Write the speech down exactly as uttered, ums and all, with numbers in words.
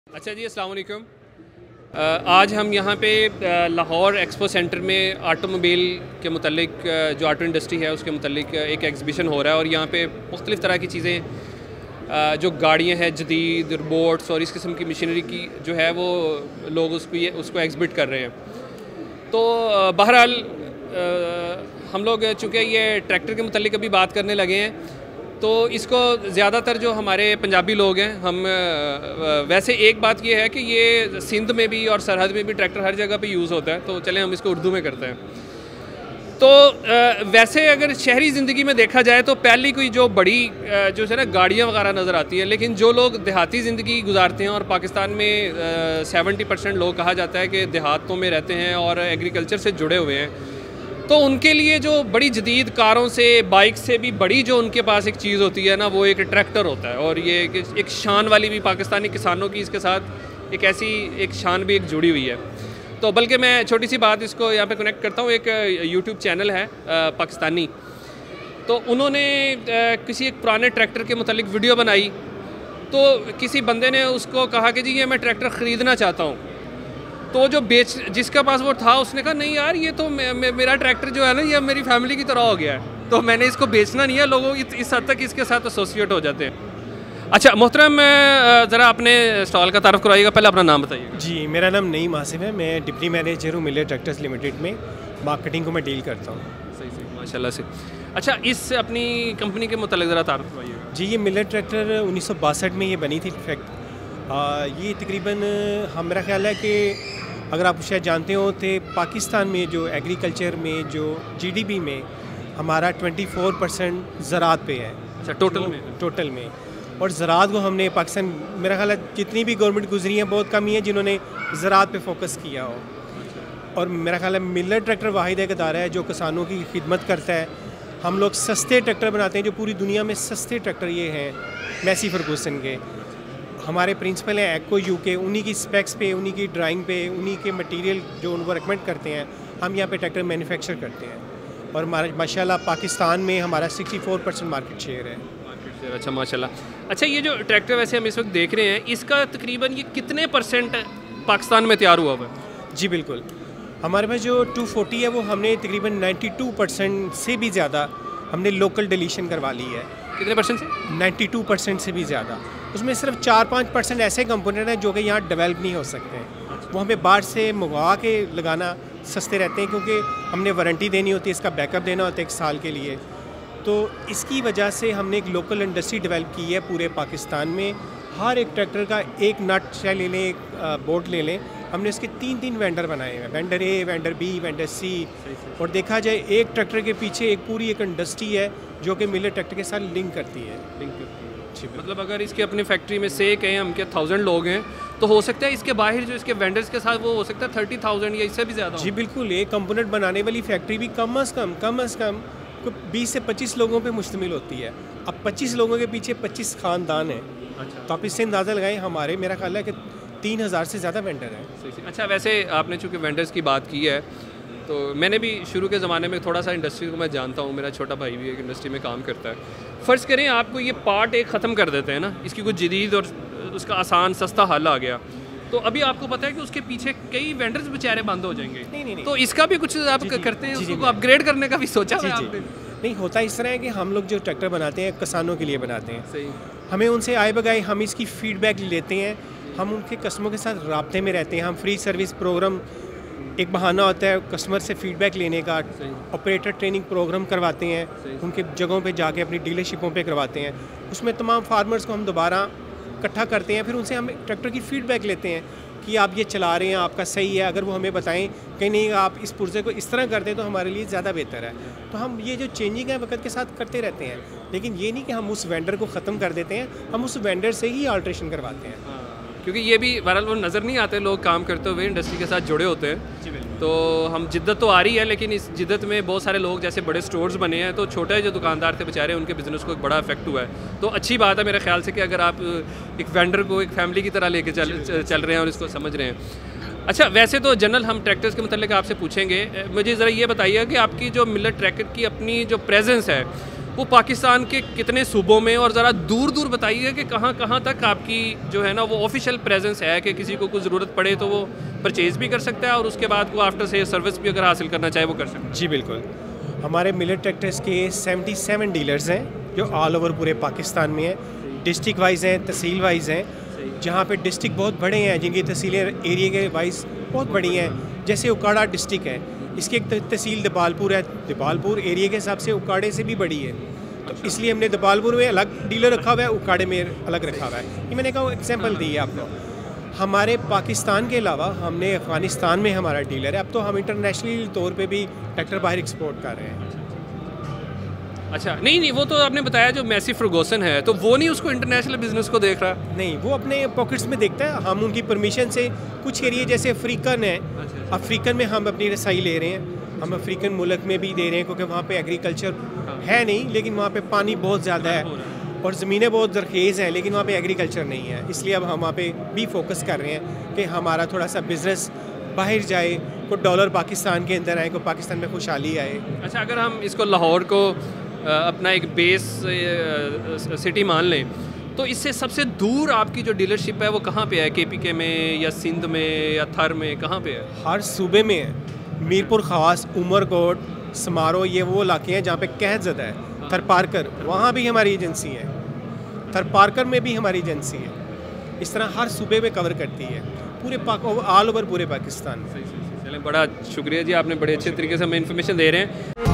अच्छा जी, अस्सलाम वालेकुम। आज हम यहाँ पे लाहौर एक्सपो सेंटर में ऑटोमोबाइल के मुतल्लिक, जो ऑटो इंडस्ट्री है उसके मुतल्लिक एक एग्ज़िबिशन हो रहा है और यहाँ पे मुख्तलिफ़ तरह की चीज़ें, जो गाड़ियाँ हैं जदीद, रोबोट्स और इस किस्म की मशीनरी की जो है वो लोग उसको ये उसको एग्ज़िबिट कर रहे हैं। तो बहरहाल हम लोग चूँकि ये ट्रैक्टर के मुतल्लिक अभी बात करने लगे हैं तो इसको ज़्यादातर जो हमारे पंजाबी लोग हैं हम वैसे एक बात ये है कि ये सिंध में भी और सरहद में भी ट्रैक्टर हर जगह पे यूज़ होता है, तो चलें हम इसको उर्दू में करते हैं। तो वैसे अगर शहरी ज़िंदगी में देखा जाए तो पहली कोई जो बड़ी जो है ना गाड़ियाँ वगैरह नज़र आती हैं, लेकिन जो लोग देहाती ज़िंदगी गुजारते हैं और पाकिस्तान में सेवेंटी परसेंट लोग कहा जाता है कि देहातों में रहते हैं और एग्रीकल्चर से जुड़े हुए हैं, तो उनके लिए जो बड़ी जदीद कारों से, बाइक से भी बड़ी जो उनके पास एक चीज़ होती है ना, वो एक ट्रैक्टर होता है। और ये एक शान वाली भी पाकिस्तानी किसानों की इसके साथ एक ऐसी एक शान भी एक जुड़ी हुई है। तो बल्कि मैं छोटी सी बात इसको यहाँ पे कनेक्ट करता हूँ। एक यूट्यूब चैनल है पाकिस्तानी, तो उन्होंने किसी एक पुराने ट्रैक्टर के मुतालिक वीडियो बनाई, तो किसी बंदे ने उसको कहा कि जी ये मैं ट्रैक्टर ख़रीदना चाहता हूँ। तो जो बेच जिसके पास वो था उसने कहा नहीं यार, ये तो मे, मे, मेरा ट्रैक्टर जो है ना ये मेरी फैमिली की तरह हो गया है, तो मैंने इसको बेचना नहीं है। लोगों इस हद तक इसके साथ एसोसिएट हो जाते हैं। अच्छा मोहतरम, ज़रा अपने स्टॉल का तारफ़ करवाइएगा, पहले अपना नाम बताइए। जी, मेरा नाम नईम आसिफ है, मैं डिप्टी मैनेजर हूँ मिलेट ट्रैक्टर्स लिमिटेड में, मार्केटिंग को मैं डील करता हूँ। सही सही माशाल्लाह से। अच्छा, इस अपनी कंपनी के मुतालिक ज़रा तारफ़ करवाइएगा। जी, ये मिलेट ट्रैक्टर उन्नीस सौ बासठ में ये बनी थी। इनफैक्ट ये तकरीबन हम मेरा ख्याल है कि अगर आप शायद जानते हो तो पाकिस्तान में जो एग्रीकल्चर में जो जीडीपी में हमारा चौबीस परसेंट ज़राअत पे है। अच्छा, टोटल में टोटल में और ज़राअत को हमने पाकिस्तान, मेरा ख्याल है जितनी भी गवर्नमेंट गुजरी है बहुत कम ही है जिन्होंने ज़राअत पे फोकस किया हो। और मेरा ख्याल है मिलेट ट्रैक्टर वाहिद एक अदारा है जो किसानों की खिदमत करता है। हम लोग सस्ते ट्रैक्टर बनाते हैं, जो पूरी दुनिया में सस्ते ट्रैक्टर ये हैं मैसी फर्गूसन के। हमारे प्रिंसिपल हैं एक्को यूके, उन्हीं की स्पेक्स पे, उन्हीं की ड्राइंग पे, उन्हीं के मटेरियल जो उनको रिकमेंड करते हैं, हम यहाँ पे ट्रैक्टर मैन्युफैक्चर करते हैं। और हमारा माशाल्लाह पाकिस्तान में हमारा चौंसठ परसेंट मार्केट शेयर है। मार्केट शेयर, अच्छा माशाल्लाह। अच्छा, ये जो ट्रैक्टर वैसे हम इस वक्त देख रहे हैं, इसका तकरीबन ये कितने परसेंट पाकिस्तान में तैयार हुआ हुआ है? जी बिल्कुल, हमारे पास जो टू फोर्टी है वो हमने तकरीबन नाइन्टी टू परसेंट से भी ज़्यादा हमने लोकल डिलीशन करवा ली है। कितने परसेंट से? नाइन्टी टू परसेंट से भी ज़्यादा। उसमें सिर्फ चार पाँच परसेंट ऐसे कंपोनेंट हैं जो कि यहाँ डेवलप नहीं हो सकते हैं, वो हमें बाहर से मंगवा के लगाना सस्ते रहते हैं, क्योंकि हमने वारंटी देनी होती है, इसका बैकअप देना होता है एक साल के लिए। तो इसकी वजह से हमने एक लोकल इंडस्ट्री डेवलप की है पूरे पाकिस्तान में। हर एक ट्रैक्टर का एक नट चाहे ले लें, एक बोल्ट ले लें, हमने इसके तीन तीन वेंडर बनाए हैं, vendor A, vendor B, vendor C. और देखा जाए एक ट्रैक्टर के पीछे एक पूरी एक इंडस्ट्री है जो कि मिलेट ट्रैक्टर के साथ लिंक करती है लिंक करती है मतलब अगर इसके अपनी फैक्ट्री में से कहें हम के थाउजेंड लोग हैं, तो हो सकता है इसके बाहर जो इसके वेंडर्स के साथ वो हो सकता है थर्टी थाउजेंड या इससे भी ज़्यादा। जी बिल्कुल, एक कंपोनेंट बनाने वाली फैक्ट्री भी कम अज़ कम कम अज़ कम बीस से पच्चीस लोगों पे मुश्तमिल होती है। अब पच्चीस लोगों के पीछे पच्चीस ख़ानदान हैं। अच्छा, तो आप इससे अंदाज़ा लगाएं, हमारे मेरा ख्याल है कि तीन हज़ार से ज़्यादा वेंडर हैं। अच्छा, वैसे आपने चूँकि वेंडर्स की बात की है, तो मैंने भी शुरू के ज़माने में थोड़ा सा इंडस्ट्री को मैं जानता हूँ, मेरा छोटा भाई भी एक इंडस्ट्री में काम करता है। फ़र्ज़ करें आपको ये पार्ट एक ख़त्म कर देते हैं ना, इसकी कुछ जदीद और उसका आसान सस्ता हल आ गया, तो अभी आपको पता है कि उसके पीछे कई वेंडर्स बेचारे बंद हो जाएंगे। नहीं नहीं, नहीं। तो इसका भी कुछ आप जी, करते हैं, उसको अपग्रेड करने का भी सोचा है आपने? नहीं, होता इस तरह है कि हम लोग जो ट्रैक्टर बनाते हैं किसानों के लिए बनाते हैं। सही। हमें उनसे आए बगैर हम इसकी फीडबैक लेते हैं, हम उनके कस्टमर के साथ राब्ते में रहते हैं। हम फ्री सर्विस प्रोग्राम, एक बहाना होता है कस्टमर से फीडबैक लेने का, ऑपरेटर ट्रेनिंग प्रोग्राम करवाते हैं, उनके जगहों पे जाके अपनी डीलरशिपों पे करवाते हैं। उसमें तमाम फार्मर्स को हम दोबारा इकट्ठा करते हैं, फिर उनसे हम ट्रैक्टर की फ़ीडबैक लेते हैं कि आप ये चला रहे हैं, आपका सही है। अगर वो हमें बताएं कि नहीं आप इस पुर्जे को इस तरह कर दें तो हमारे लिए ज़्यादा बेहतर है। तो हम ये जो चेंजिंग है वक्त के साथ करते रहते हैं, लेकिन ये नहीं कि हम उस वेंडर को ख़त्म कर देते हैं, हम उस वेंडर से ही अल्ट्रेशन करवाते हैं। क्योंकि ये भी बहरहाल वो नज़र नहीं आते लोग काम करते हुए, इंडस्ट्री के साथ जुड़े होते हैं। तो हम जिद्दत तो आ रही है, लेकिन इस जिद्दत में बहुत सारे लोग जैसे बड़े स्टोर्स बने हैं, तो छोटे जो दुकानदार थे बेचारे, उनके बिज़नेस को एक बड़ा इफेक्ट हुआ है। तो अच्छी बात है मेरे ख्याल से कि अगर आप एक वेंडर को एक फैमिली की तरह लेके चल चल रहे हैं और इसको समझ रहे हैं। अच्छा, वैसे तो जनरल हम ट्रैक्टर्स के मतलब आपसे पूछेंगे, मुझे ज़रा ये बताइए कि आपकी जो मिलेट ट्रैक्टर की अपनी जो प्रेजेंस है वो पाकिस्तान के कितने सूबों में, और ज़रा दूर दूर बताइए कि कहाँ कहाँ तक आपकी जो है ना वो ऑफिशियल प्रेजेंस है कि किसी को कुछ ज़रूरत पड़े तो वो परचेज़ भी कर सकता है और उसके बाद वो आफ्टर से सर्विस भी अगर हासिल करना चाहे वो कर सकता है। जी बिल्कुल, हमारे मिलेट ट्रैक्टर्स के सतहत्तर डीलर्स हैं जो ऑल ओवर पूरे पाकिस्तान में हैं, डिस्ट्रिक्ट वाइज हैं, तहसील वाइज हैं। जहाँ पे डिस्ट्रिक्ट बहुत बड़े हैं, जिनकी तहसीलें एरिया के वाइज बहुत बड़ी हैं, जैसे उकाड़ा डिस्ट्रिक्ट है, इसकी एक तहसील दबालपुर है, दबालपुर एरिया के हिसाब से उकाड़े से भी बड़ी है, तो इसलिए हमने दबालपुर में अलग डीलर रखा हुआ है, उकाड़े में अलग रखा हुआ है। ये मैंने कहा एग्जाम्पल दी है आपको। हमारे पाकिस्तान के अलावा हमने अफ़गानिस्तान में हमारा डीलर है। अब तो हम इंटरनेशनल तौर पे भी ट्रैक्टर बाहर एक्सपोर्ट कर रहे हैं। अच्छा, नहीं नहीं वो तो आपने बताया जो मैसी फर्गूसन है, तो वो नहीं उसको इंटरनेशनल बिजनेस को देख रहा? नहीं, वो अपने पॉकेट्स में देखता है। हम उनकी परमिशन से कुछ एरिया जैसे अफ्रीकन है, अफ्रीकन में हम अपनी रसाई ले रहे हैं, हम अफ्रीकन मुल्क में भी दे रहे हैं क्योंकि वहाँ पे एग्रीकल्चर है नहीं, लेकिन वहाँ पे पानी बहुत ज़्यादा है और ज़मीनें बहुत ज़रखेज़ हैं, लेकिन वहाँ पे एग्रीकल्चर नहीं है। इसलिए अब हम वहाँ पे भी फोकस कर रहे हैं कि हमारा थोड़ा सा बिज़नेस बाहर जाए, कोई डॉलर पाकिस्तान के अंदर आए, कोई पाकिस्तान में खुशहाली आए। अच्छा, अगर हम इसको लाहौर को अपना एक बेस सिटी मान लें तो इससे सबसे दूर आपकी जो डीलरशिप है वो कहाँ पे है? के पी के में या सिंध में या थर में, कहाँ पे है? हर सूबे में है। मीरपुर ख़ास, उमरकोट, समारो, ये वो इलाके हैं जहाँ पे कहत ज़्यादा है। थरपारकर, वहाँ भी हमारी एजेंसी है। थरपारकर में भी हमारी एजेंसी है। इस तरह हर सूबे में कवर करती है, पूरे पाक ऑल ओवर पूरे पाकिस्तान में। चलें, बड़ा शुक्रिया जी, आपने बड़े अच्छे तरीके से हमें इन्फॉर्मेशन दे रहे हैं।